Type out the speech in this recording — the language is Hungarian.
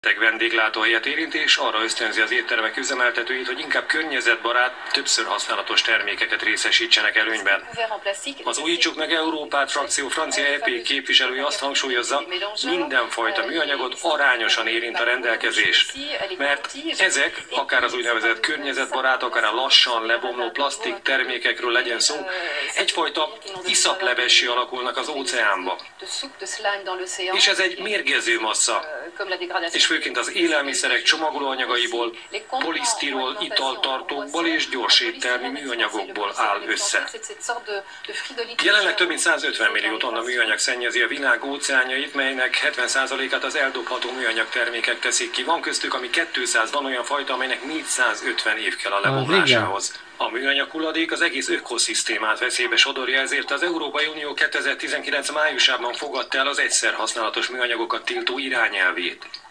Vendéglátóhelyet érinti, és arra ösztönzi az éttermek üzemeltetőit, hogy inkább környezetbarát, többször használatos termékeket részesítsenek előnyben. Az Újítsuk meg Európát frakció francia EP képviselője azt hangsúlyozza, mindenfajta műanyagot arányosan érint a rendelkezést, mert ezek, akár az úgynevezett környezetbarát, akár a lassan lebomló plastik termékekről legyen szó, egyfajta iszaplevessé alakulnak az óceánba. És ez egy mérgező massza, és főként az élelmiszerek csomagolóanyagaiból, polisztirol italtartókból és gyorséttermi műanyagokból áll össze. Jelenleg több mint 150 millió tonna műanyag szennyezi a világ óceánjait, melynek 70%-át az eldobható műanyag termékek teszik ki. Van köztük, ami 200, van olyan fajta, amelynek 450 év kell a lebomlásához. A műanyag hulladék az egész ökoszisztémát veszélybe sodorja, ezért az Európai Unió 2019 májusában fogadta el az egyszer használatos műanyagokat tiltó irányelvét.